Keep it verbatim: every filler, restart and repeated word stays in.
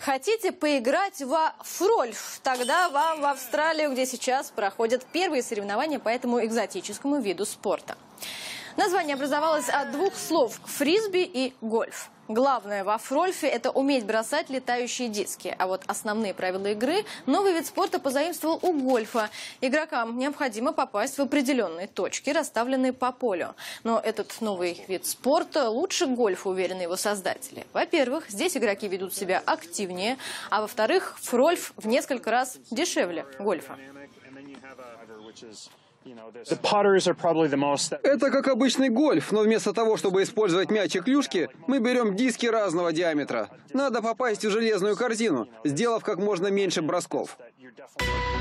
Хотите поиграть во фрольф? Тогда вам в Австралию, где сейчас проходят первые соревнования по этому экзотическому виду спорта. Название образовалось от двух слов – фрисби и гольф. Главное во фрольфе – это уметь бросать летающие диски. А вот основные правила игры новый вид спорта позаимствовал у гольфа. Игрокам необходимо попасть в определенные точки, расставленные по полю. Но этот новый вид спорта лучше гольфа, уверены его создатели. Во-первых, здесь игроки ведут себя активнее, а во-вторых, фрольф в несколько раз дешевле гольфа. Это как обычный гольф, но вместо того, чтобы использовать мяч и клюшки, мы берем диски разного диаметра. Надо попасть в железную корзину, сделав как можно меньше бросков.